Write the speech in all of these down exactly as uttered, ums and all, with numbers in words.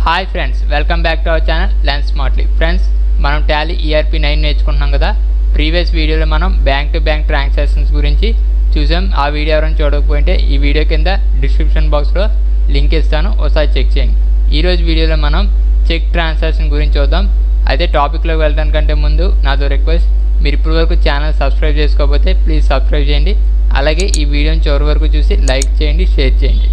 Hi friends, welcome back to our channel learn smartly. Friends, మనం Tally ERP nine నేర్చుకుంటున్నాం కదా. Previous వీడియోలో మనం బ్యాంక్ టు బ్యాంక్ ట్రాన్సాక్షన్స్ గురించి చూసాం. ఆ వీడియో ఎవరైనా చూడకపోయింటే ఈ వీడియో కింద డిస్క్రిప్షన్ బాక్స్లో లింక్ ఇస్తాను, ఒకసారి చెక్ చేయండి. ఈరోజు వీడియోలో మనం చెక్ ట్రాన్సాక్షన్ గురించి చూద్దాం. అయితే టాపిక్లోకి వెళ్ళడానికంటే ముందు నాతో రిక్వెస్ట్, మీరు ఇప్పటి వరకు ఛానల్ సబ్స్క్రైబ్ చేసుకోకపోతే ప్లీజ్ సబ్స్క్రైబ్ చేయండి. అలాగే ఈ వీడియోని చివరి వరకు చూసి లైక్ చేయండి, షేర్ చేయండి.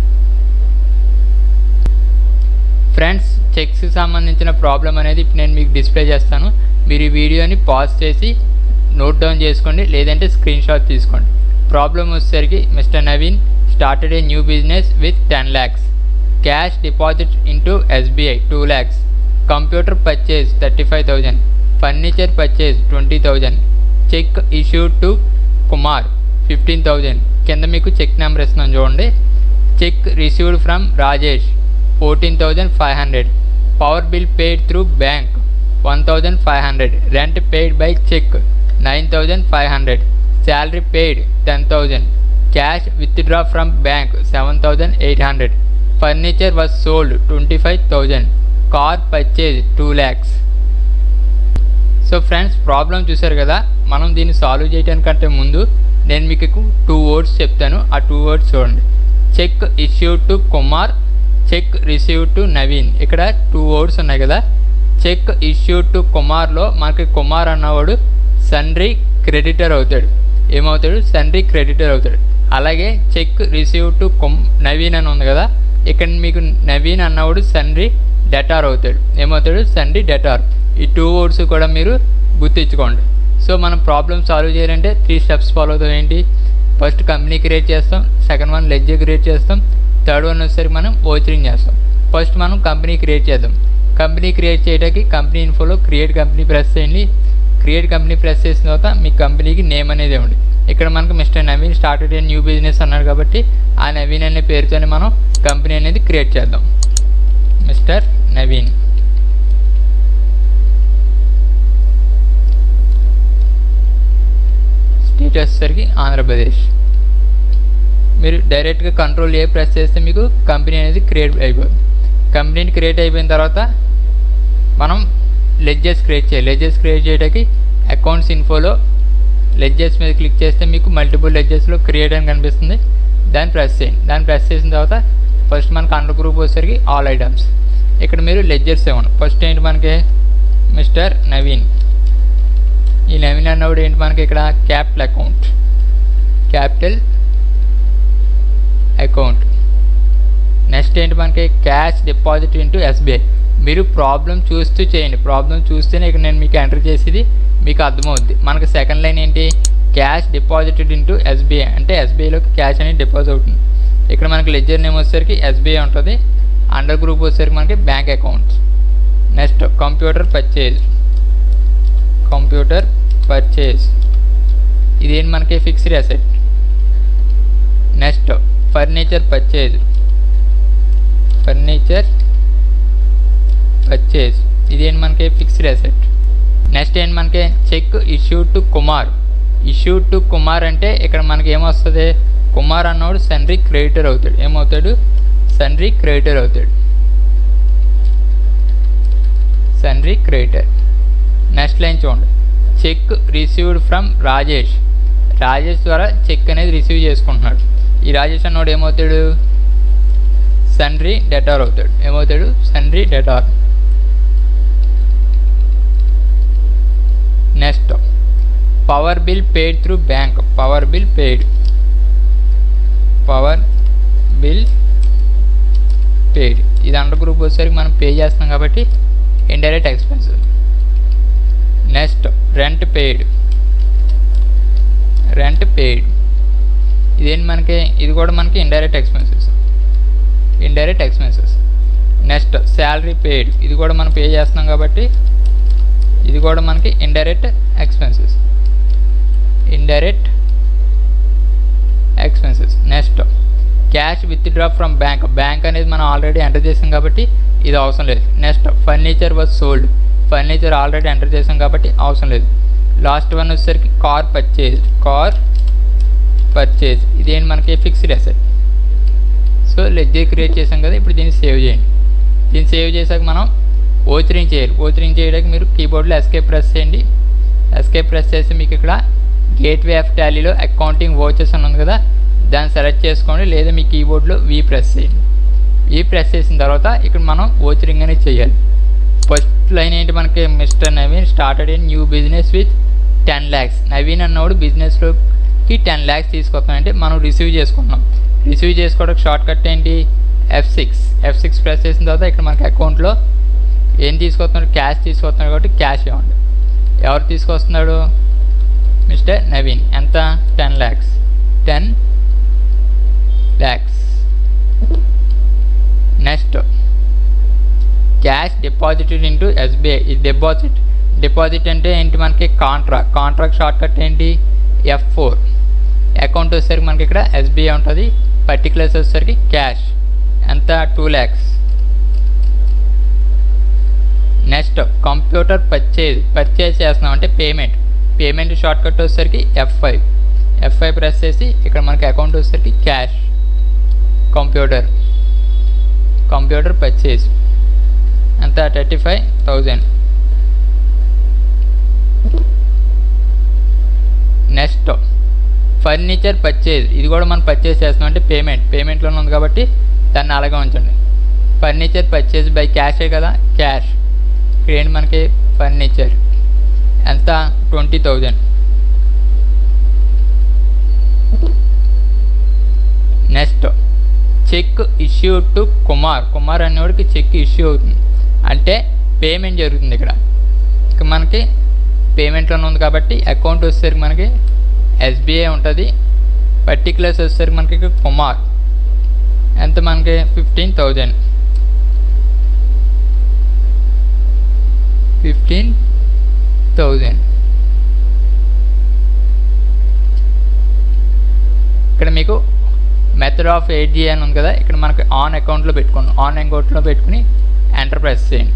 ఫ్రెండ్స్, చెక్స్కి సంబంధించిన ప్రాబ్లం అనేది ఇప్పుడు నేను మీకు డిస్ప్లే చేస్తాను. మీరు ఈ వీడియోని పాజ్ చేసి నోట్ డౌన్ చేసుకోండి, లేదంటే స్క్రీన్ షాట్ తీసుకోండి. ప్రాబ్లం వచ్చేసరికి, mister Naveen started a new business with ten lakhs, cash deposit into SBI two lakhs, computer purchase thirty five thousand, furniture purchase twenty thousand, cheque issued to Kumar fifteen thousand. కింద మీకు cheque number ఇస్తున్నాను చూడండి. Cheque received from Rajesh fourteen thousand five hundred, power bill paid through bank one thousand five hundred, rent paid by check nine thousand five hundred, salary paid ten thousand, cash withdraw from bank seven thousand eight hundred, furniture was sold twenty-five thousand, car purchased two lakhs. So friends, problem చూసారు కదా. మనం దీన్ని solve చేయడానికంటే ముందు నేను మీకు two words చెప్తాను. ఆ two words చూడండి. Cheque issued to Kumar, cheque receive to Naveen. ఇక్కడ టూ వర్డ్స్ ఉన్నాయి కదా. చెక్ ఇష్యూడ్ టు కుమార్లో మనకి కుమార్ అన్నవాడు సన్రీ క్రెడిటర్ అవుతాడు. ఏమవుతాడు? సన్రీ క్రెడిటర్ అవుతాడు. అలాగే చెక్ రిసీవ్ టు కుమ్ నవీన్ అని ఉంది కదా. ఇక్కడ మీకు నవీన్ అన్నవాడు సన్రీ డెటార్ అవుతాడు. ఏమవుతాడు? Sundry debtor. ఈ టూ వర్డ్స్ కూడా మీరు గుర్తించుకోండి. సో మనం ప్రాబ్లం సాల్వ్ చేయాలంటే త్రీ స్టెప్స్ ఫాలో అవుతాం. ఏంటి? ఫస్ట్ కంపెనీ క్రియేట్ చేస్తాం, సెకండ్ వన్ లెడ్జర్ క్రియేట్ చేస్తాం, థర్డ్ వన్ వచ్చేసరికి మనం ఓచరింగ్ చేస్తాం. ఫస్ట్ మనం కంపెనీ క్రియేట్ చేద్దాం. కంపెనీ క్రియేట్ చేయడానికి కంపెనీ ఇన్ఫోలో క్రియేట్ కంపెనీ ప్రెస్ చేయండి. క్రియేట్ కంపెనీ ప్రెస్ చేసిన తర్వాత మీ కంపెనీకి నేమ్ అనేది ఇవ్వండి. ఇక్కడ మనకు mister Naveen started a new business అన్నాడు కాబట్టి ఆ నవీన్ అనే పేరుతోనే మనం కంపెనీ అనేది క్రియేట్ చేద్దాం. మిస్టర్ నవీన్. స్టేట్ వచ్చేసరికి ఆంధ్రప్రదేశ్. మీరు డైరెక్ట్గా కంట్రోల్ ఏ ప్రెస్ చేస్తే మీకు కంపెనీ అనేది క్రియేట్ అయిపోతుంది. కంపెనీని క్రియేట్ అయిపోయిన తర్వాత మనం లెడ్జెస్ క్రియేట్ చేయాలి. లెడ్జెస్ క్రియేట్ చేయడానికి అకౌంట్స్ ఇన్ఫోలో లెడ్జెస్ మీద క్లిక్ చేస్తే మీకు మల్టిపుల్ లెడ్జెస్లో క్రియేట్ అని కనిపిస్తుంది. దాన్ని ప్రెస్ చేయండి. దాన్ని ప్రెస్ చేసిన తర్వాత ఫస్ట్ మనకు అండర్ గ్రూప్ వచ్చేసరికి ఆల్ ఐటమ్స్. ఇక్కడ మీరు లెడ్జెస్ ఇవ్వండి. ఫస్ట్ ఏంటి మనకి? మిస్టర్ నవీన్. ఈ నవీన్ అన్నప్పుడు ఏంటి మనకి ఇక్కడ? Capital account, capital account. Next ఏంటి మనకి? Cash deposit into SBI. మీరు ప్రాబ్లం చూస్తూ చేయండి. ప్రాబ్లం చూస్తేనే ఇక్కడ నేను మీకు ఎంటర్ చేసేది మీకు అర్థమవుద్ది. మనకి సెకండ్ లైన్ ఏంటి? క్యాష్ డిపాజిటెడ్ ఇంటూ ఎస్బీఐ అంటే ఎస్బీఐలోకి క్యాష్ అనేది డిపాజిట్ అవుతుంది. ఇక్కడ మనకి లెడ్జర్ నేమ్ వచ్చేసరికి ఎస్బీఐ ఉంటుంది. అండర్ గ్రూప్ వచ్చేసరికి మనకి bank accounts. Next computer purchase, computer purchase ఇదేంటి మనకి? Fixed asset. Next furniture purchase, furniture purchase ఇదేంటి మనకి? Fixed asset. నెక్స్ట్ ఏంటి మనకి? Cheque issued to Kumar. Issued to Kumar అంటే ఇక్కడ మనకి ఏమొస్తుంది? కుమార్ అన్నవాడు సన్రీ క్రెడిటర్ అవుతాడు. ఏమవుతాడు? సన్రీ క్రెడిటర్ అవుతాడు. Sundry creditor. నెక్స్ట్ లైన్ చూడండి. Cheque received from Rajesh. Rajesh ద్వారా చెక్ అనేది రిసీవ్ చేసుకుంటున్నాడు. ఈ రాజేష్ అన్నోడు ఏమవుతాడు? సన్రీ డెటార్ అవుతాడు. ఏమవుతాడు? Sundry debtor. Next power bill paid through bank. Power bill paid, power bill paid ఇది అండర్ గ్రూప్ వచ్చేసరికి మనం పే చేస్తాం కాబట్టి indirect expenses. Next rent paid, rent paid ఇదేంటి మనకి? ఇది కూడా మనకి indirect expenses, indirect expenses. Next salary paid ఇది కూడా మనం పే చేస్తున్నాం కాబట్టి ఇది కూడా మనకి indirect expenses, indirect expenses. Next cash withdraw from bank. Bank అనేది మనం ఆల్రెడీ ఎంటర్ చేసాం కాబట్టి ఇది అవసరం లేదు. Next furniture was sold. Furniture already enter చేసాం కాబట్టి అవసరం లేదు. లాస్ట్ వన్ వచ్చేసరికి కార్ పర్చేజ్, కార్ పర్చేజ్ ఇదేంటి మనకి? Fixed asset. So ledger create చేసాం కదా. ఇప్పుడు దీన్ని సేవ్ చేయండి. దీన్ని సేవ్ చేసాక మనం ఓచరింగ్ చేయాలి. ఓచరింగ్ చేయడానికి మీరు కీబోర్డ్లో ఎస్కేప్ ప్రెస్ చేయండి. ఎస్కేప్ ప్రెస్ చేసి మీకు ఇక్కడ గేట్వే ఆఫ్ టాలీలో అకౌంటింగ్ వోచర్స్ అని ఉంది కదా, దాన్ని సెలెక్ట్ చేసుకోండి. లేదా మీ కీబోర్డ్లో వి ప్రెస్ చేయండి. వి ప్రెస్ చేసిన తర్వాత ఇక్కడ మనం ఓచరింగ్ అనేది చేయాలి. ఫస్ట్ లైన్ ఏంటి మనకి, mister Naveen started a new business with ten lakhs. Naveen అన్నవాడు బిజినెస్లోకి టెన్ ల్యాక్స్ తీసుకొస్తానంటే మనం రిసీవ్ చేసుకుంటున్నాం. రిసీవ్ చేసుకోవడానికి షార్ట్ కట్ ఏంటి, F six. F six press చేసిన తర్వాత ఇక్కడ మనకి అకౌంట్లో ఏం తీసుకొస్తున్నాడు, క్యాష్ తీసుకొస్తున్నాడు కాబట్టి క్యాష్ ఇవ్వండి. ఎవరు తీసుకొస్తున్నాడు, మిస్టర్ నవీన్. ఎంత, ten lakhs. Ten lakhs. Next cash deposited into SBI. ఇది డిపాజిట్. డిపాజిట్ అంటే ఏంటి మనకి, కాంట్రాక్ట్. కాంట్రాక్ట్ షార్ట్ కట్ ఏంటి, ఎఫ్ ఫోర్. అకౌంట్ వచ్చేసరికి మనకి ఇక్కడ ఎస్బీఐ ఉంటుంది. పర్టికులర్స్ వచ్చేసరికి క్యాష్. ఎంత, two lakhs. Next computer purchase. Purchase చేస్తున్నాం అంటే పేమెంట్. పేమెంట్ షార్ట్ కట్ వచ్చేసరికి F five. F five press చేసి ఇక్కడ మనకి అకౌంట్ వచ్చేసరికి క్యాష్. కంప్యూటర్. కంప్యూటర్ పర్చేజ్ ఎంత, thirty five thousand. Next furniture purchase. ఇది కూడా మనం పర్చేజ్ చేస్తున్నాం అంటే పేమెంట్. పేమెంట్లోనే ఉంది కాబట్టి దాన్ని అలాగే ఉంచండి. ఫర్నిచర్ పర్చేజ్ బై క్యాషే కదా, క్యాష్. ఇక్కడ ఏంటి మనకి ఫర్నిచర్ ఎంత, twenty thousand. Next cheque issue to Kumar. Kumar అనేవాడికి చెక్ ఇష్యూ అవుతుంది అంటే పేమెంట్ జరుగుతుంది. ఇక్కడ ఇక మనకి పేమెంట్లోనే ఉంది కాబట్టి అకౌంట్ వచ్చేసరికి మనకి ఎస్బీఐ ఉంటుంది. పర్టికులర్స్ వచ్చేసరికి మనకి కుమార్. ఎంత మనకి ఫిఫ్టీన్ థౌజండ్. Fifteen thousand. ఇక్కడ మీకు మెథడ్ ఆఫ్ ఏజీ అని ఉంది కదా, ఇక్కడ మనకి ఆన్ అకౌంట్లో పెట్టుకోండి. ఆన్ అకౌంట్లో పెట్టుకుని ఎంటర్ ప్రెస్ చేయండి.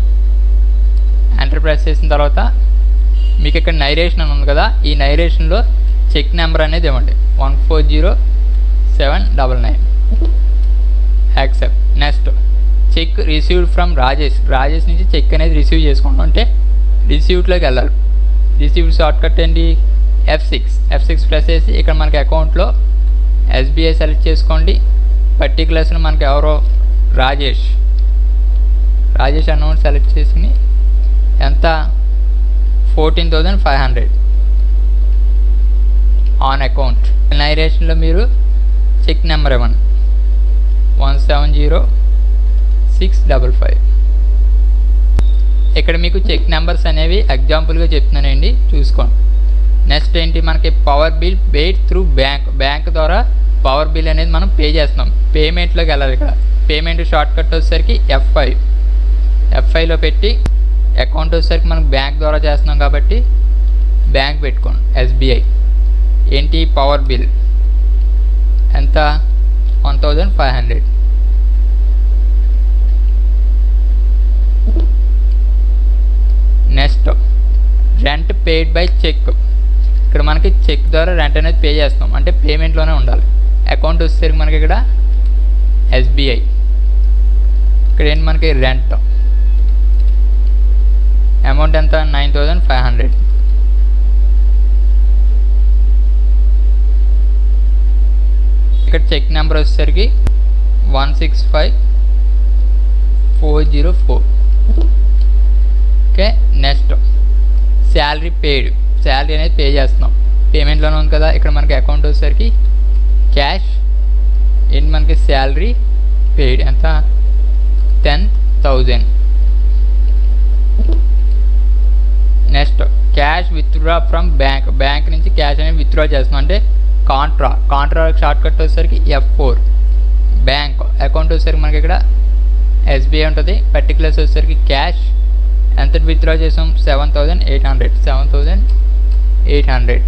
ఎంటర్ ప్రెస్ చేసిన తర్వాత మీకు ఇక్కడ నైరేషన్ అని ఉంది కదా, ఈ నైరేషన్లో చెక్ నెంబర్ అనేది ఇవ్వండి, one four zero seven double nine. Accept. Next cheque received from Rajesh. Rajesh నుంచి చెక్ అనేది రిసీవ్ చేసుకుంటాం అంటే రిసీవ్డ్లోకి వెళ్ళాలి. రిసీవ్డ్ షార్ట్ కట్ ఏంటి, F six. F six press చేసి ఇక్కడ మనకి అకౌంట్లో ఎస్బీఐ సెలెక్ట్ చేసుకోండి. పర్టికులర్స్ని మనకి ఎవరో రాజేష్. రాజేష్ అన్నోన్ సెలెక్ట్ చేసుకుని ఎంత, fourteen thousand five hundred on account. నైరేషన్లో మీరు చెక్ నెంబర్ ఇవ్వండి, one seven zero six double five. ఇక్కడ మీకు చెక్ నెంబర్స్ అనేవి ఎగ్జాంపుల్గా చెప్తున్నానండి, చూసుకోండి. నెక్స్ట్ ఏంటి మనకి power bill paid through bank. Bank ద్వారా పవర్ బిల్ అనేది మనం పే చేస్తున్నాం. పేమెంట్లోకి వెళ్ళాలి. ఇక్కడ పేమెంట్ షార్ట్ కట్ వచ్చేసరికి ఎఫ్ ఫైవ్. ఎఫ్ ఫైవ్లో పెట్టి అకౌంట్ వచ్చేసరికి మనం బ్యాంక్ ద్వారా చేస్తున్నాం కాబట్టి బ్యాంక్ పెట్టుకోండి. ఎస్బీఐ. ఏంటి, పవర్ బిల్ ఎంత, one thousand five hundred. Next rent paid by cheque. ఇక్కడ మనకి చెక్ ద్వారా రెంట్ అనేది పే చేస్తాం అంటే పేమెంట్లోనే ఉండాలి. అకౌంట్ వచ్చేసరికి మనకి ఇక్కడ ఎస్బీఐ. ఇక్కడ ఏంటి మనకి రెంట్ అమౌంట్ ఎంత, నైన్ థౌజండ్ ఫైవ్ హండ్రెడ్. ఇక్కడ చెక్ నెంబర్ వచ్చేసరికి one six five four zero four. Okay. Next salary paid. Salary అనేది పే చేస్తున్నాం, పేమెంట్లోనే ఉంది కదా. ఇక్కడ మనకి అకౌంట్ వచ్చేసరికి క్యాష్. ఏంటి మనకి శాలరీ పేడ్ ఎంత, ten thousand. Next cash withdraw from bank. Bank నుంచి క్యాష్ అనేది విత్డ్రా చేస్తున్నాం అంటే కాంట్రా. కాంట్రా షార్ట్ కట్ వచ్చేసరికి ఎఫ్ ఫోర్. బ్యాంక్. అకౌంట్ వచ్చేసరికి మనకి ఇక్కడ ఎస్బీఐ ఉంటుంది. పర్టికులర్స్ వచ్చేసరికి క్యాష్. ఎంత విత్డ్రా చేసాం, seven thousand eight hundred. Seven thousand eight hundred.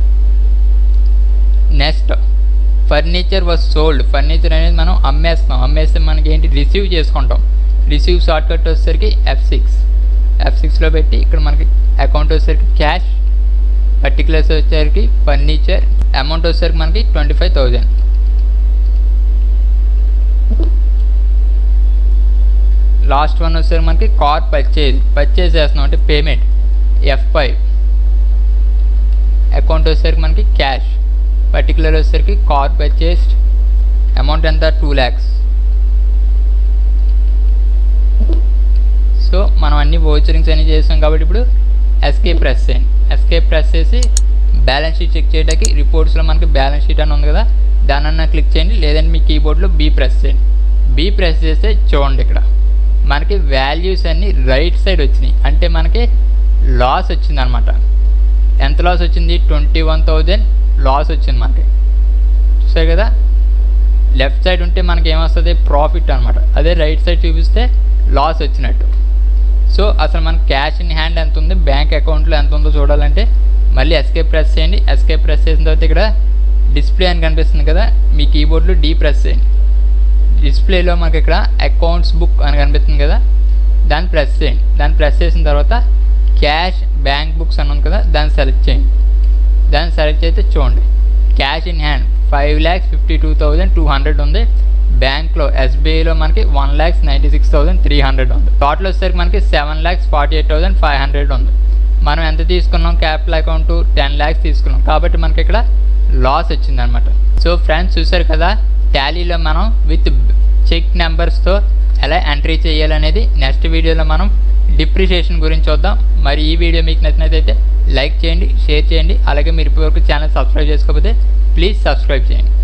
Next furniture was sold. Furniture అనేది మనం అమ్మేస్తాం. అమ్మేస్తే మనకి ఏంటి, రిసీవ్ చేసుకుంటాం. రిసీవ్ షార్ట్ కట్ వచ్చేసరికి ఎఫ్ సిక్స్. ఎఫ్ సిక్స్లో పెట్టి ఇక్కడ మనకి అకౌంట్ వచ్చేసరికి క్యాష్. పర్టికులర్స్ వచ్చేసరికి ఫర్నిచర్. అమౌంట్ వచ్చేసరికి మనకి twenty five thousand. Last one వచ్చేసరికి మనకి కార్ పర్చేజ్ పర్చేజ్ చేస్తున్నాం అంటే పేమెంట్ ఎఫ్ ఫైవ్. అకౌంట్ వచ్చేసరికి మనకి క్యాష్, పర్టికులర్ వచ్చేసరికి కార్ పర్చేస్డ్, అమౌంట్ ఎంత టూ ల్యాక్స్. సో మనం అన్ని వోచరింగ్స్ అన్ని చేసాం కాబట్టి ఇప్పుడు ఎస్కేప్ ప్రెస్ చేయండి. ఎస్కేప్ ప్రెస్ చేసి బ్యాలెన్స్ షీట్ చెక్ చేయడానికి రిపోర్ట్స్లో మనకి బ్యాలెన్స్ షీట్ అని ఉంది కదా, దానన్నా క్లిక్ చేయండి, లేదంటే మీ కీబోర్డ్లో బీ ప్రెస్ చేయండి. బీ ప్రెస్ చేస్తే చూడండి ఇక్కడ మనకి వాల్యూస్ అన్నీ రైట్ సైడ్ వచ్చినాయి, అంటే మనకి లాస్ వచ్చింది అనమాట. ఎంత లాస్ వచ్చింది? ట్వంటీ వన్ థౌజండ్ లాస్ వచ్చింది మనకి. చూసారు కదా, లెఫ్ట్ సైడ్ ఉంటే మనకి ఏమొస్తుంది? ప్రాఫిట్ అనమాట. అదే రైట్ సైడ్ చూపిస్తే లాస్ వచ్చినట్టు. సో అసలు మనకి క్యాష్ ఇన్ హ్యాండ్ ఎంత ఉంది, బ్యాంక్ అకౌంట్లో ఎంత ఉందో చూడాలంటే మళ్ళీ ఎస్కేప్ ప్రెస్ చేయండి. ఎస్కేప్ ప్రెస్ చేసిన తర్వాత ఇక్కడ డిస్ప్లే అని కనిపిస్తుంది కదా, మీ కీబోర్డ్లో డీ ప్రెస్ చేయండి. డిస్ప్లేలో మనకి ఇక్కడ అకౌంట్స్ బుక్ అని కనిపిస్తుంది కదా, దాన్ని ప్రెస్ చేయండి. దాన్ని ప్రెస్ చేసిన తర్వాత క్యాష్ బ్యాంక్ బుక్స్ అని ఉంది కదా, దాన్ని సెలెక్ట్ చేయండి. దాన్ని సెలెక్ట్ చేస్తే చూడండి cash in hand five lakhs fifty two thousand two hundred ఉంది. బ్యాంక్లో ఎస్బీఐలో మనకి one lakhs ninety six thousand three hundred ఉంది. టోటల్ వచ్చేసరికి మనకి seven lakhs forty eight thousand five hundred ఉంది. మనం ఎంత తీసుకున్నాం? క్యాపిటల్ అకౌంట్ టెన్ ల్యాక్స్ తీసుకున్నాం కాబట్టి మనకి ఇక్కడ లాస్ వచ్చింది అనమాట. సో ఫ్రెండ్స్ చూసారు కదా, టాలీలో మనం విత్ చెక్ నెంబర్స్తో ఎలా ఎంట్రీ చేయాలనేది నెక్స్ట్ వీడియోలో మనం డిప్రిషియేషన్ గురించి చూద్దాం. మరి ఈ వీడియో మీకు నచ్చినట్లయితే లైక్ చేయండి, షేర్ చేయండి. అలాగే మీరు ఇప్పటివరకు ఛానల్ సబ్స్క్రైబ్ చేసుకోకపోతే ప్లీజ్ సబ్స్క్రైబ్ చేయండి.